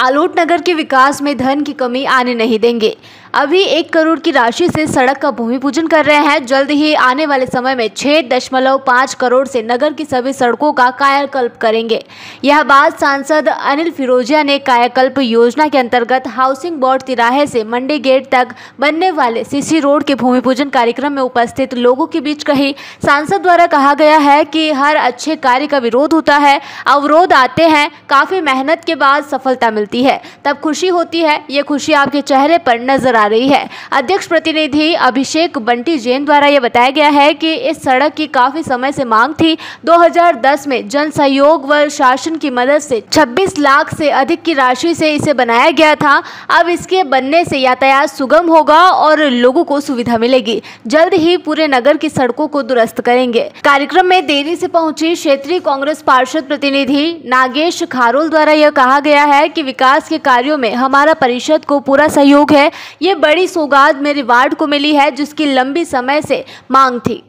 आलोट नगर के विकास में धन की कमी आने नहीं देंगे। अभी 1 करोड़ की राशि से सड़क का भूमि पूजन कर रहे हैं। जल्द ही आने वाले समय में 6.5 करोड़ से नगर की सभी सड़कों का कायाकल्प करेंगे। यह बात सांसद अनिल फिरोजिया ने कायाकल्प योजना के अंतर्गत हाउसिंग बोर्ड तिराहे से मंडी गेट तक बनने वाले सीसी रोड के भूमि पूजन कार्यक्रम में उपस्थित लोगों के बीच कही। सांसद द्वारा कहा गया है कि हर अच्छे कार्य का विरोध होता है, अवरोध आते हैं, काफी मेहनत के बाद सफलता मिलती है, तब खुशी होती है। ये खुशी आपके चेहरे पर नजर आ रही है। अध्यक्ष प्रतिनिधि अभिषेक बंटी जैन द्वारा यह बताया गया है कि इस सड़क की काफी समय से मांग थी। 2010 में जन सहयोग व शासन की मदद से 26 लाख से अधिक की राशि से इसे बनाया गया था। अब इसके बनने से यातायात सुगम होगा और लोगों को सुविधा मिलेगी। जल्द ही पूरे नगर की सड़कों को दुरुस्त करेंगे। कार्यक्रम में देरी से पहुंची क्षेत्रीय कांग्रेस पार्षद प्रतिनिधि नागेश खारोल द्वारा यह कहा गया है कि विकास के कार्यों में हमारा परिषद को पूरा सहयोग है। ये बड़ी सौगात मेरे वार्ड को मिली है, जिसकी लंबी समय से मांग थी।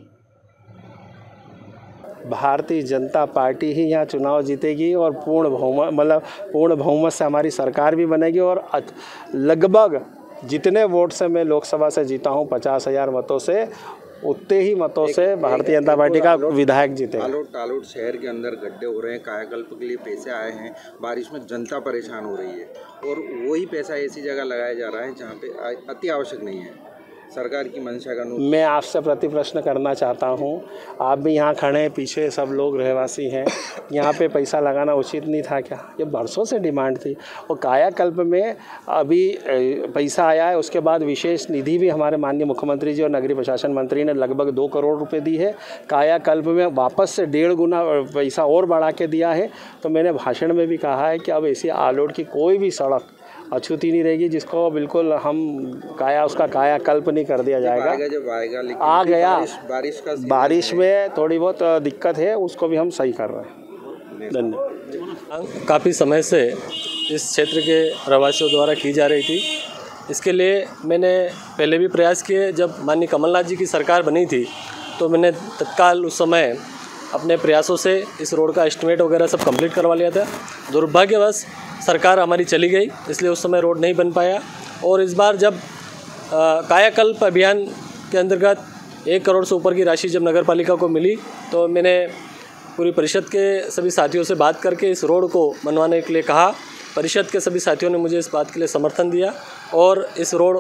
भारतीय जनता पार्टी ही यहाँ चुनाव जीतेगी और पूर्ण बहुमत से हमारी सरकार भी बनेगी और लगभग जितने वोट से मैं लोकसभा से जीता हूँ 50,000 मतों से, उतने ही मतों से भारतीय जनता पार्टी का विधायक जीते। आलोट शहर के अंदर गड्ढे हो रहे हैं, कायाकल्प के लिए पैसे आए हैं, बारिश में जनता परेशान हो रही है और वही पैसा ऐसी जगह लगाया जा रहा है जहाँ पे अति आवश्यक नहीं है। सरकार की मंशा का मैं आपसे प्रति प्रश्न करना चाहता हूँ। आप भी यहाँ खड़े हैं, पीछे सब लोग रहवासी हैं, यहाँ पे पैसा लगाना उचित नहीं था क्या? ये बरसों से डिमांड थी और कायाकल्प में अभी पैसा आया है। उसके बाद विशेष निधि भी हमारे माननीय मुख्यमंत्री जी और नगरीय प्रशासन मंत्री ने लगभग 2 करोड़ रुपए दी है। कायाकल्प में वापस से 1.5 गुना पैसा और बढ़ा के दिया है। तो मैंने भाषण में भी कहा है कि अब ऐसी आलोट की कोई भी सड़क अछूती नहीं रहेगी जिसको बिल्कुल हम उसका कायाकल्प नहीं कर दिया जाएगा। जब आएगा आ गया बारिश में थोड़ी बहुत दिक्कत है, उसको भी हम सही कर रहे हैं। धन्यवाद। काफ़ी समय से इस क्षेत्र के प्रवासियों द्वारा की जा रही थी। इसके लिए मैंने पहले भी प्रयास किए। जब माननीय कमलनाथ जी की सरकार बनी थी तो मैंने तत्काल उस समय अपने प्रयासों से इस रोड का एस्टिमेट वगैरह सब कंप्लीट करवा लिया था। दुर्भाग्यवश सरकार हमारी चली गई, इसलिए उस समय रोड नहीं बन पाया। और इस बार जब कायाकल्प अभियान के अंतर्गत 1 करोड़ से ऊपर की राशि जब नगर पालिका को मिली तो मैंने पूरी परिषद के सभी साथियों से बात करके इस रोड को बनवाने के लिए कहा। परिषद के सभी साथियों ने मुझे इस बात के लिए समर्थन दिया और इस रोड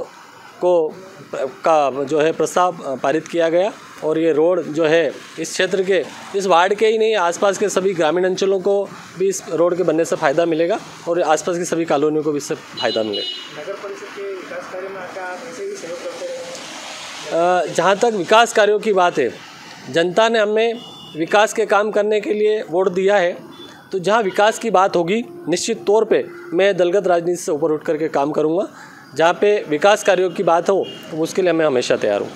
का जो है प्रस्ताव पारित किया गया। और ये रोड जो है इस क्षेत्र के, इस वार्ड के ही नहीं, आसपास के सभी ग्रामीण अंचलों को भी इस रोड के बनने से फ़ायदा मिलेगा और आसपास की सभी कॉलोनियों को भी इससे फ़ायदा मिलेगा। नगर परिषद के विकास कार्य में आप ऐसे ही सहयोग करते रहेंगे? जहाँ तक विकास कार्यों की बात है, जनता ने हमें विकास के काम करने के लिए वोट दिया है, तो जहाँ विकास की बात होगी निश्चित तौर पे मैं दलगत राजनीति से ऊपर उठ करके काम करूँगा। जहाँ पे विकास कार्यों की बात हो तो उसके लिए मैं हमेशा तैयार हूँ।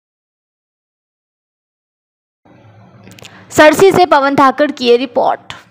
सरसी से पवन धाकड़ की ये रिपोर्ट।